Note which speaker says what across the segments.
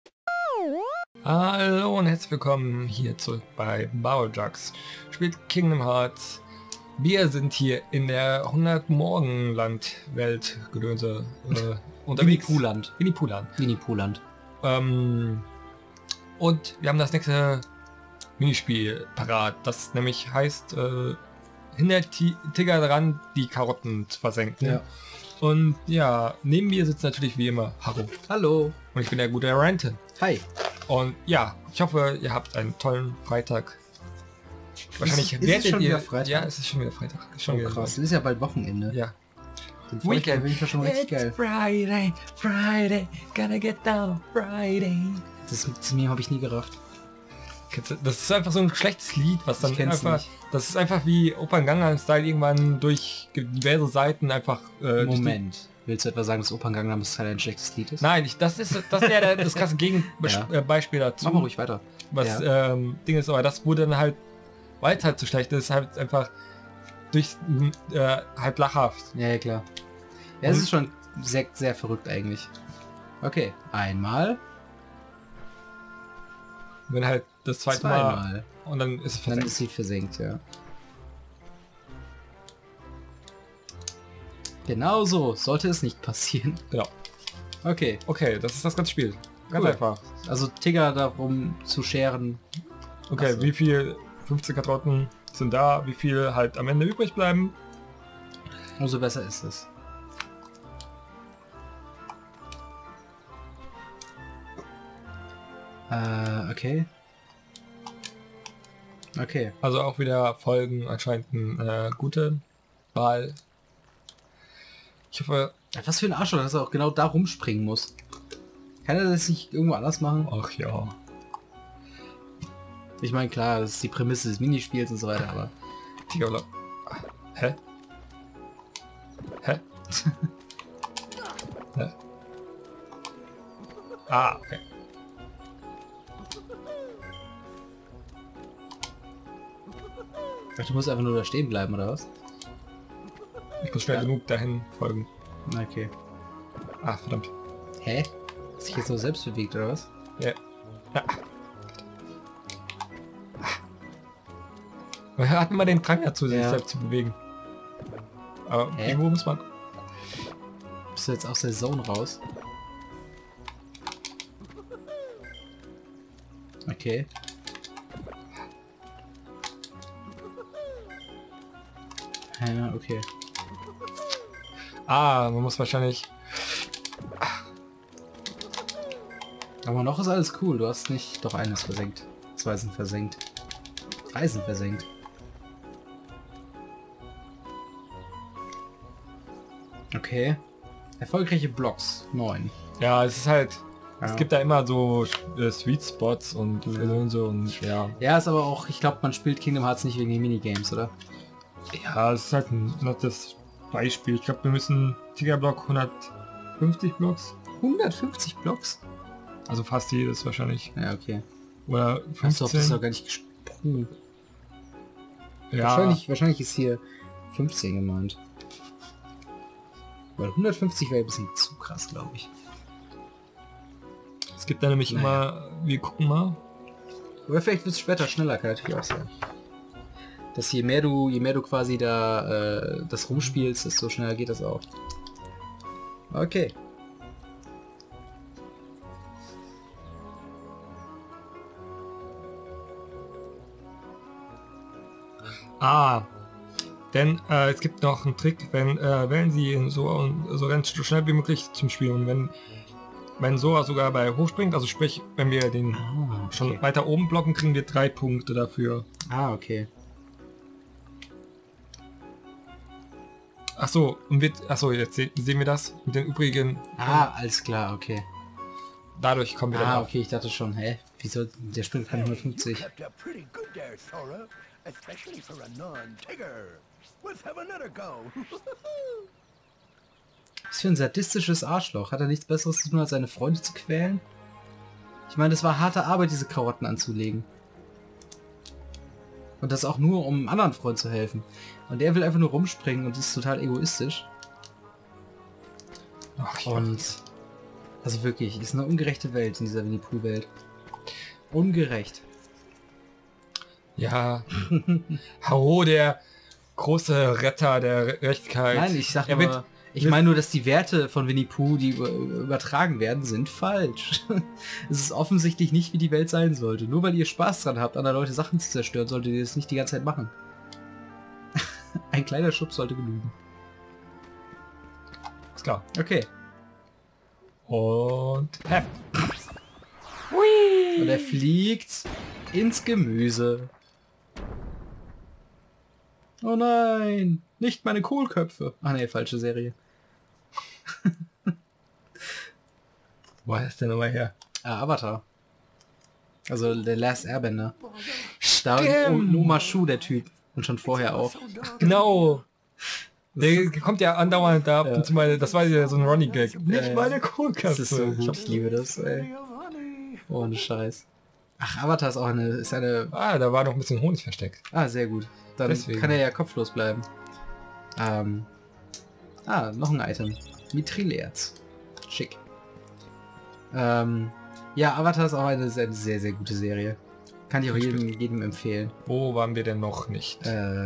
Speaker 1: Hallo und herzlich willkommen hier zurück bei Bauerjux. Spielt Kingdom Hearts. Wir sind hier in der 100 Morgenland-Welt Gedönse unterwegs.
Speaker 2: Winnie-Poohland.
Speaker 1: Und wir haben das nächste Minispiel parat, das nämlich heißt, hindert Tigger daran, die Karotten zu versenken.
Speaker 2: Ja.
Speaker 1: Und ja, neben mir sitzt natürlich wie immer Haru.
Speaker 2: Hallo.
Speaker 1: Und ich bin der gute Rente.
Speaker 2: Hi.
Speaker 1: Und ja, ich hoffe, ihr habt einen tollen Freitag. Wahrscheinlich
Speaker 2: ist es schon wieder Freitag?
Speaker 1: Ja, es ist schon wieder Freitag. Schon wieder
Speaker 2: krass, es ist ja bald Wochenende.
Speaker 1: Ja.
Speaker 2: Den Weekend bin ich schon richtig geil.
Speaker 1: Friday, gonna get down Friday.
Speaker 2: Das Meme habe ich nie gerafft.
Speaker 1: Das ist einfach so ein schlechtes Lied, was dann einfach...
Speaker 2: Nicht.
Speaker 1: Das ist einfach wie Opern Gangnam Style irgendwann durch diverse Seiten einfach...
Speaker 2: Moment. Willst du etwa sagen, dass Opern Gangnam Style ein schlechtes Lied ist?
Speaker 1: Nein, das wäre das krasse Gegenbeispiel dazu.
Speaker 2: Mach mal ruhig weiter.
Speaker 1: Was Ding ist, aber das wurde dann halt, weil es halt so schlecht ist, halt einfach durch halt lachhaft.
Speaker 2: Ja, klar. Ja, es ist schon sehr, sehr verrückt eigentlich. Okay, einmal.
Speaker 1: Wenn halt das zweite Mal und dann ist es versenkt.
Speaker 2: Dann ist sie versenkt, ja. Genau so sollte es nicht passieren.
Speaker 1: Genau.
Speaker 2: Okay.
Speaker 1: Okay, das ist das ganze Spiel. Ganz einfach.
Speaker 2: Also Tigger darum zu scheren.
Speaker 1: Okay, wie viel 15 Karotten sind da, wie viel halt am Ende übrig bleiben.
Speaker 2: Umso besser ist es. Okay. Okay.
Speaker 1: Also auch wieder Folgen anscheinend eine gute Wahl. Ich hoffe...
Speaker 2: Was für ein Arschloch, dass er auch genau da rumspringen muss. Kann er das nicht irgendwo anders machen?
Speaker 1: Ach ja.
Speaker 2: Ich meine, klar, das ist die Prämisse des Minispiels und so weiter, aber...
Speaker 1: Tiger. Hä? Hä? Hä? Ah, okay.
Speaker 2: Ach, du musst einfach nur da stehen bleiben, oder was?
Speaker 1: Ich muss schnell genug dahin folgen.
Speaker 2: Okay.
Speaker 1: Ah, verdammt.
Speaker 2: Hä? Hast dich jetzt nur selbst bewegt, oder was?
Speaker 1: Ja. Man hat immer den Drang dazu, sich selbst zu bewegen. Aber irgendwo muss man...
Speaker 2: Bist du jetzt aus der Zone raus? Okay. Ja, okay.
Speaker 1: Ah, man muss wahrscheinlich...
Speaker 2: Aber noch ist alles cool. Du hast nicht... Doch, eines versenkt. 2 sind versenkt. 3 sind versenkt. Okay. Erfolgreiche Blocks. 9.
Speaker 1: Ja, es ist halt...
Speaker 2: Ja.
Speaker 1: Es gibt da immer so Sweet Spots und so und ja.
Speaker 2: Ja, ist aber auch... Ich glaube, man spielt Kingdom Hearts nicht wegen den Minigames, oder?
Speaker 1: Ja, es ist halt ein nettes Beispiel. Ich glaube, wir müssen Tigerblock 150 Blocks.
Speaker 2: 150 Blocks?
Speaker 1: Also fast jedes wahrscheinlich.
Speaker 2: Ja, okay.
Speaker 1: Oder 15.
Speaker 2: Achso, das ist doch gar nicht gesprungen.
Speaker 1: Ja.
Speaker 2: Wahrscheinlich ist hier 15 gemeint. Weil 150 wäre ein bisschen zu krass, glaube ich.
Speaker 1: Es gibt da nämlich immer... Wir gucken mal.
Speaker 2: Aber vielleicht wird es später schneller, kann natürlich auch sein. Dass je mehr du quasi da das rumspielst, desto schneller geht das auch. Okay.
Speaker 1: Ah, denn es gibt noch einen Trick, wenn wählen Sie so ganz schnell wie möglich zum Spielen. Und wenn Sora sogar bei hochspringt, also sprich, wenn wir den schon weiter oben blocken, kriegen wir 3 Punkte dafür.
Speaker 2: Ah, okay.
Speaker 1: Ach so, und jetzt sehen wir das mit den übrigen.
Speaker 2: Ah, alles klar, okay.
Speaker 1: Dadurch kommen wir dann
Speaker 2: Ah,
Speaker 1: auf.
Speaker 2: okay, ich dachte schon, hä? Wieso? Der springt keine 150. Was für ein sadistisches Arschloch. Hat er nichts Besseres zu tun, als seine Freunde zu quälen? Ich meine, das war harte Arbeit, diese Karotten anzulegen. Und das auch nur, um einem anderen Freund zu helfen. Und der will einfach nur rumspringen und ist total egoistisch.
Speaker 1: Ach, ja.
Speaker 2: Und Also wirklich, ist eine ungerechte Welt in dieser Winnie-Pooh-Welt. Ungerecht.
Speaker 1: Ja. Hao, der große Retter der Gerechtigkeit.
Speaker 2: Nein, ich sag
Speaker 1: Er
Speaker 2: nur,
Speaker 1: wird-
Speaker 2: ich meine nur, dass die Werte von Winnie-Pooh, die übertragen werden, sind falsch. Es ist offensichtlich nicht, wie die Welt sein sollte. Nur weil ihr Spaß dran habt, andere Leute Sachen zu zerstören, solltet ihr das nicht die ganze Zeit machen. Ein kleiner Schub sollte genügen.
Speaker 1: Ist klar.
Speaker 2: Okay.
Speaker 1: Und...
Speaker 2: Und er fliegt ins Gemüse. Oh nein, nicht meine Kohlköpfe. Ach nee, falsche Serie.
Speaker 1: Wo ist der nochmal her?
Speaker 2: Ah, Avatar. Also der Last Airbender. Da
Speaker 1: Stimmt.
Speaker 2: Noma Shu, der Typ. Und schon vorher auch.
Speaker 1: Genau. Der kommt ja andauernd da ab und zu mal, das war ja so ein Running Gag. Nicht
Speaker 2: ja.
Speaker 1: meine
Speaker 2: Das
Speaker 1: Kohlköpfe.
Speaker 2: ist so gut, ich liebe das, ey. Ohne Scheiß. Ach, Avatar ist auch eine...
Speaker 1: Da war noch ein bisschen Honig versteckt.
Speaker 2: Ah, sehr gut. Dann
Speaker 1: Deswegen.
Speaker 2: kann er ja kopflos bleiben. Noch ein Item. Mithril-Erz. Schick. Ja, Avatar ist auch eine sehr, sehr gute Serie. Kann ich auch jedem empfehlen.
Speaker 1: Wo waren wir denn noch nicht?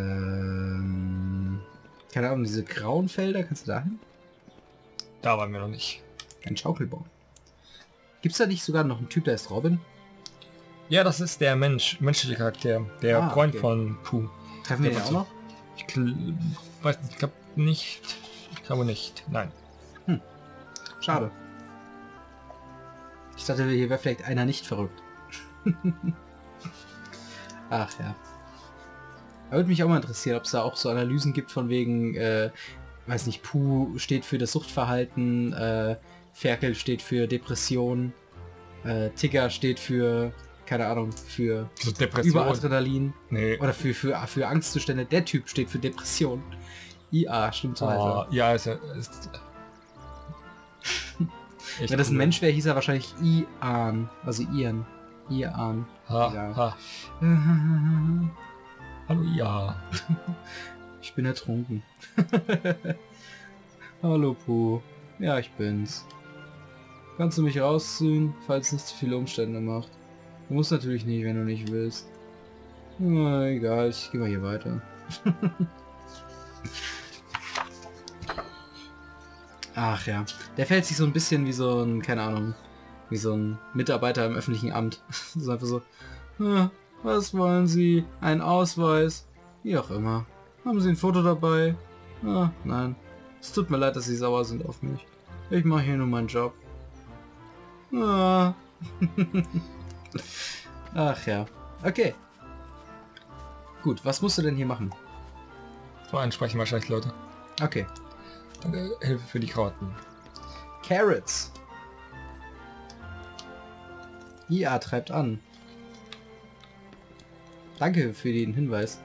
Speaker 2: Keine Ahnung, diese grauen Felder, kannst du da hin?
Speaker 1: Da waren wir noch nicht.
Speaker 2: Ein Schaukelbaum. Gibt's da nicht sogar noch einen Typ, der ist Robin?
Speaker 1: Ja, das ist der menschliche Charakter. Der Freund
Speaker 2: okay.
Speaker 1: von Pooh.
Speaker 2: Treffen wir den auch noch?
Speaker 1: Ich weiß nicht, ich glaube nicht. Ich glaube nicht. Nein.
Speaker 2: Schade. Ich dachte, hier wäre vielleicht einer nicht verrückt. Ach ja. Da würde mich auch mal interessieren, ob es da auch so Analysen gibt von wegen, weiß nicht, Pooh steht für das Suchtverhalten, Ferkel steht für Depression, Tigger steht für, keine Ahnung, für
Speaker 1: So Depression.
Speaker 2: Überadrenalin
Speaker 1: Nee.
Speaker 2: oder für Angstzustände. Der Typ steht für Depression. IA, stimmt so.
Speaker 1: Oh, ja, ist
Speaker 2: Wenn das ein Mensch wäre, hieß er wahrscheinlich Ian, also Ian. Ian.
Speaker 1: Ha,
Speaker 2: Ja.
Speaker 1: ha. Hallo, ja.
Speaker 2: Ich bin ertrunken. Hallo Pooh. Ja, ich bin's. Kannst du mich rausziehen, falls nicht zu viele Umstände macht? Du musst natürlich nicht, wenn du nicht willst. Na, egal, ich gehe mal hier weiter. Ach ja, der fällt sich so ein bisschen wie so ein, keine Ahnung, wie so ein Mitarbeiter im öffentlichen Amt. So einfach so, was wollen Sie? Ein Ausweis? Wie auch immer. Haben Sie ein Foto dabei? Nein. Es tut mir leid, dass Sie sauer sind auf mich. Ich mache hier nur meinen Job. Ach ja. Okay. Gut, was musst du denn hier machen?
Speaker 1: So ansprechen wahrscheinlich Leute.
Speaker 2: Okay.
Speaker 1: Danke, Hilfe für die Karotten.
Speaker 2: Carrots. IA treibt an. Danke für den Hinweis.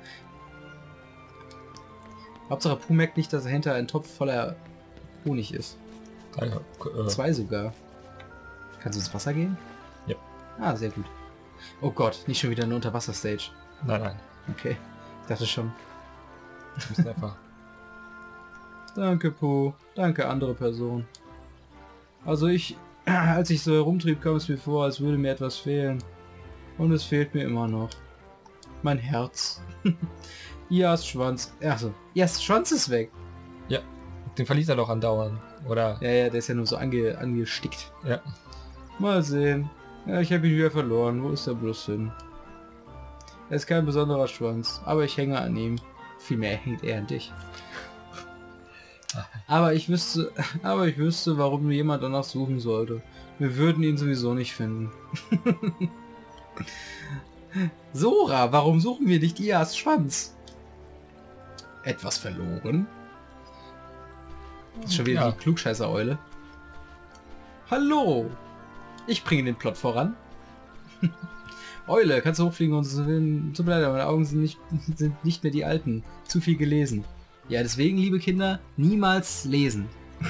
Speaker 2: Hauptsache Pooh merkt nicht, dass dahinter ein Topf voller Honig ist.
Speaker 1: Danke,
Speaker 2: 2 sogar. Kannst du ins Wasser gehen?
Speaker 1: Ja.
Speaker 2: Ah, sehr gut. Oh Gott, nicht schon wieder eine Unterwasser-Stage.
Speaker 1: nein.
Speaker 2: Okay, ich dachte schon.
Speaker 1: Wir müssen einfach...
Speaker 2: Danke, Pooh. Danke, andere Person. Also als ich so herumtrieb, kam es mir vor, als würde mir etwas fehlen. Und es fehlt mir immer noch. Mein Herz. Ias Schwanz. Achso, Ias Schwanz ist weg.
Speaker 1: Ja, den verliert er doch andauernd, oder?
Speaker 2: Ja, der ist ja nur so angestickt.
Speaker 1: Ja.
Speaker 2: Mal sehen. Ja, ich habe ihn wieder verloren. Wo ist er bloß hin? Er ist kein besonderer Schwanz, aber ich hänge an ihm. Vielmehr hängt er an dich. Aber ich wüsste, warum jemand danach suchen sollte. Wir würden ihn sowieso nicht finden. Sora, warum suchen wir nicht Ias Schwanz? Etwas verloren? Das ist schon wieder
Speaker 1: Ja.
Speaker 2: die Klugscheißer-Eule. Hallo! Ich bringe den Plot voran. Eule, kannst du hochfliegen und so tut mir leid, meine Augen sind nicht mehr die alten. Zu viel gelesen. Ja, deswegen, liebe Kinder, niemals lesen.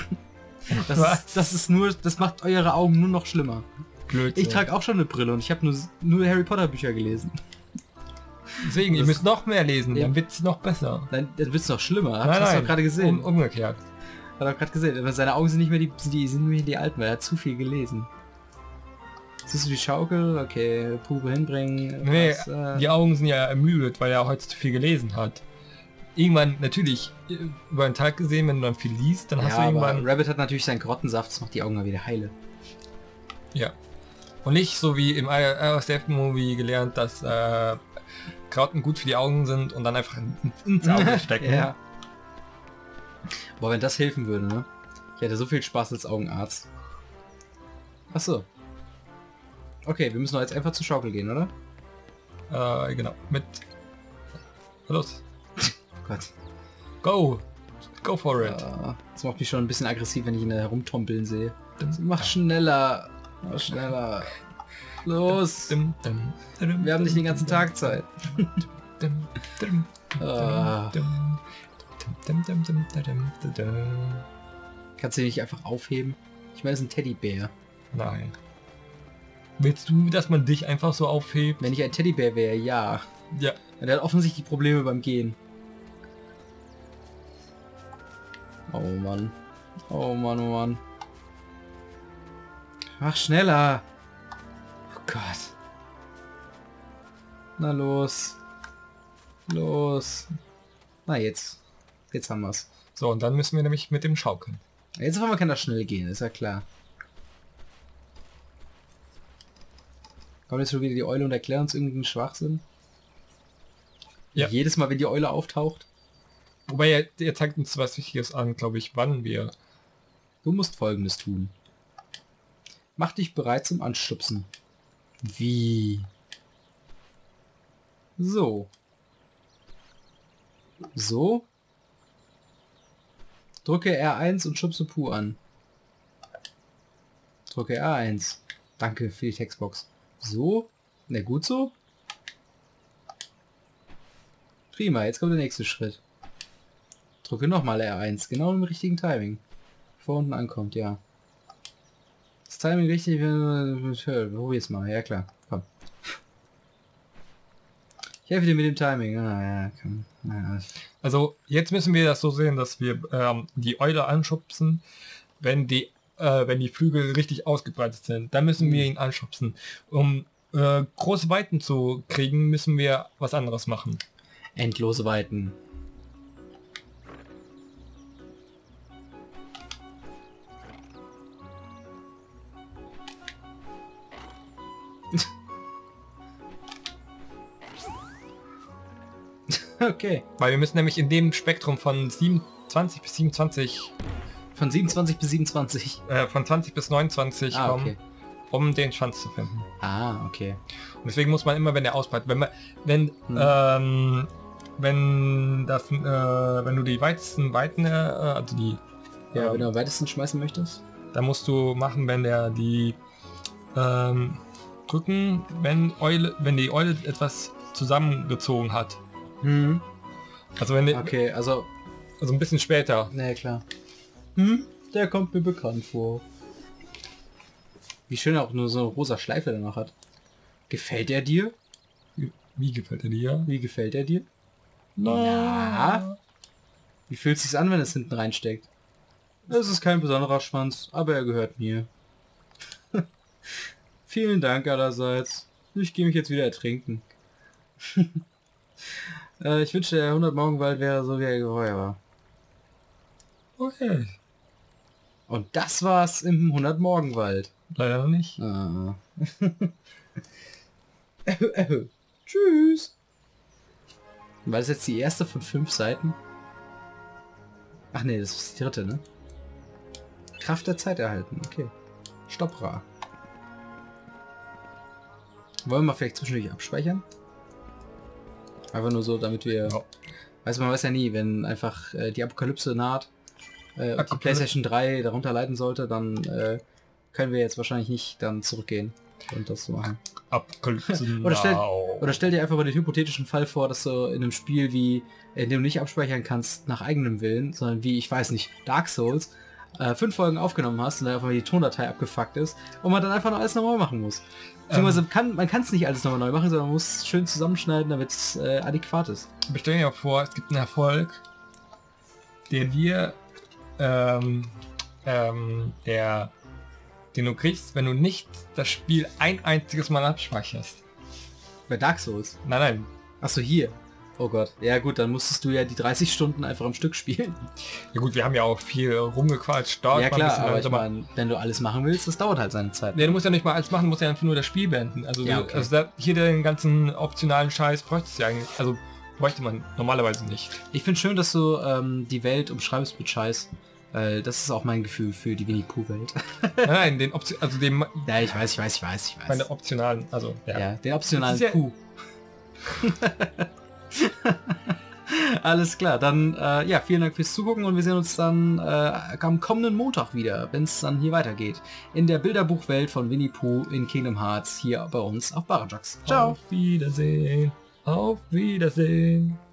Speaker 2: Das macht eure Augen nur noch schlimmer.
Speaker 1: Blöd.
Speaker 2: Ich trage auch schon eine Brille und ich habe nur Harry Potter Bücher gelesen.
Speaker 1: Deswegen, ihr müsst noch mehr lesen,
Speaker 2: Ja.
Speaker 1: dann wird es noch besser.
Speaker 2: Dann wird es noch schlimmer. Hast du doch gerade gesehen.
Speaker 1: Umgekehrt.
Speaker 2: Hat er gerade gesehen. Aber seine Augen sind nicht mehr die sind nicht mehr die alten, weil er hat zu viel gelesen. Siehst du die Schaukel? Okay, Puppe hinbringen.
Speaker 1: Nee,
Speaker 2: was,
Speaker 1: die Augen sind ja ermüdet, weil er heute zu viel gelesen hat. Irgendwann, natürlich, über den Tag gesehen, wenn du dann viel liest, dann hast du irgendwann...
Speaker 2: Rabbit hat natürlich seinen Grottensaft, das macht die Augen mal wieder heile.
Speaker 1: Ja. Und nicht so wie im RSF-Movie gelernt, dass Karotten gut für die Augen sind und dann einfach ins Auge stecken.
Speaker 2: Ja. Boah, wenn das helfen würde, ne? Ich hätte so viel Spaß als Augenarzt. Achso. Okay, wir müssen doch jetzt einfach zur Schaukel gehen, oder?
Speaker 1: Genau. Mit... Los.
Speaker 2: Oh Gott.
Speaker 1: Go! Go for it!
Speaker 2: Das macht mich schon ein bisschen aggressiv, wenn ich ihn da herumtompeln sehe. Mach schneller! Mach schneller! Los! Wir haben nicht den ganzen Tag Zeit. Kannst du den nicht einfach aufheben? Ich meine, das ist ein Teddybär.
Speaker 1: Nein. Willst du, dass man dich einfach so aufhebt?
Speaker 2: Wenn ich ein Teddybär wäre, ja.
Speaker 1: Ja.
Speaker 2: Der hat offensichtlich Probleme beim Gehen. Oh Mann. Oh Mann, oh Mann. Mach schneller. Oh Gott. Na los. Los. Na jetzt. Jetzt haben wir's.
Speaker 1: So, und dann müssen wir nämlich mit dem schaukeln.
Speaker 2: Jetzt auf einmal kann das schnell gehen, ist ja klar. Kommt jetzt schon wieder die Eule und erklärt uns irgendeinen Schwachsinn?
Speaker 1: Ja.
Speaker 2: Jedes Mal, wenn die Eule auftaucht?
Speaker 1: Wobei, er zeigt uns was Wichtiges an, glaube ich, wann wir...
Speaker 2: Du musst Folgendes tun. Mach dich bereit zum Anstupsen. Wie? So. So. Drücke R1 und schubse Puh an. Drücke R1. Danke für die Textbox. So. Na gut so. Prima, jetzt kommt der nächste Schritt. Drücke nochmal R1, genau im richtigen Timing. Vor unten ankommt, ja. Das Timing richtig, probier's mal, ja klar, komm. Ich helfe dir mit dem Timing. Ja, komm. Ja.
Speaker 1: Also, jetzt müssen wir das so sehen, dass wir die Eule anschubsen, wenn die Flügel richtig ausgebreitet sind. Dann müssen wir ihn anschubsen. Um große Weiten zu kriegen, müssen wir was anderes machen.
Speaker 2: Endlose Weiten. Okay.
Speaker 1: Weil wir müssen nämlich in dem Spektrum von 27 bis 27...
Speaker 2: Von 27 bis 27?
Speaker 1: Von 20 bis 29 kommen,
Speaker 2: okay.
Speaker 1: Um den Schwanz zu finden.
Speaker 2: Ah, okay.
Speaker 1: Und deswegen muss man immer, wenn er ausbreitet, wenn du die weitesten Weiten, also die...
Speaker 2: Ja, wenn du am weitesten schmeißen möchtest?
Speaker 1: Da musst du machen, wenn der die drücken, wenn die Eule etwas zusammengezogen hat.
Speaker 2: Hm.
Speaker 1: Also wenn die,
Speaker 2: okay, also
Speaker 1: ein bisschen später.
Speaker 2: Na klar. Der kommt mir bekannt vor. Wie schön er auch nur so eine rosa Schleife danach hat. Gefällt er dir?
Speaker 1: Wie gefällt er dir?
Speaker 2: Wie gefällt er dir?
Speaker 1: Na.
Speaker 2: Wie fühlt es sich an, wenn es hinten reinsteckt? Es ist kein besonderer Schwanz, aber er gehört mir. Vielen Dank allerseits. Ich gehe mich jetzt wieder ertrinken. Ich wünschte, der 100 Morgenwald wäre so, wie er vorher war.
Speaker 1: Okay.
Speaker 2: Und das war's im 100 Morgenwald.
Speaker 1: Leider noch nicht.
Speaker 2: Tschüss. War das jetzt die erste von 5 Seiten? Ach nee, das ist die dritte, ne? Kraft der Zeit erhalten, okay. Stoppra. Wollen wir mal vielleicht zwischendurch abspeichern? Einfach nur so, damit wir... Ja. Man weiß ja nie, wenn einfach die Apokalypse naht und die PlayStation 3 darunter leiden sollte, dann können wir jetzt wahrscheinlich nicht dann zurückgehen und das so machen.
Speaker 1: Apokalypse
Speaker 2: oder stell dir einfach mal den hypothetischen Fall vor, dass du in einem Spiel wie, in dem du nicht abspeichern kannst nach eigenem Willen, sondern wie, ich weiß nicht, Dark Souls, 5 Folgen aufgenommen hast und dann einfach die Tondatei abgefuckt ist und man dann einfach noch alles nochmal machen muss. Beziehungsweise man kann es nicht alles nochmal neu machen, sondern man muss es schön zusammenschneiden, damit es adäquat ist.
Speaker 1: Stell dir vor, es gibt einen Erfolg, der dir den du kriegst, wenn du nicht das Spiel ein einziges Mal abspeicherst.
Speaker 2: Bei Dark Souls?
Speaker 1: Nein.
Speaker 2: Achso, hier. Oh Gott. Ja gut, dann musstest du ja die 30 Stunden einfach am Stück spielen.
Speaker 1: Ja gut, wir haben ja auch viel rumgequatscht. Dauert
Speaker 2: Ja
Speaker 1: mal ein
Speaker 2: klar,
Speaker 1: bisschen,
Speaker 2: aber
Speaker 1: also
Speaker 2: ich meine, wenn du alles machen willst, das dauert halt seine Zeit.
Speaker 1: Nee, du musst ja nicht mal alles machen, du musst ja einfach nur das Spiel beenden. Also,
Speaker 2: Ja, okay.
Speaker 1: hier den ganzen optionalen Scheiß bräuchtest du ja eigentlich. Also bräuchte man normalerweise nicht.
Speaker 2: Ich finde schön, dass du die Welt umschreibst mit Scheiß. Das ist auch mein Gefühl für die Winnie-Pooh-Welt.
Speaker 1: Nein,
Speaker 2: Ja, ich weiß.
Speaker 1: meine optionalen, also ja.
Speaker 2: Ja, den optionalen
Speaker 1: Ja
Speaker 2: Pooh. Alles klar, dann ja, vielen Dank fürs Zugucken und wir sehen uns dann am kommenden Montag wieder, wenn es dann hier weitergeht. In der Bilderbuchwelt von Winnie Pooh in Kingdom Hearts hier bei uns auf Barajax. Ciao!
Speaker 1: Auf Wiedersehen. Auf Wiedersehen.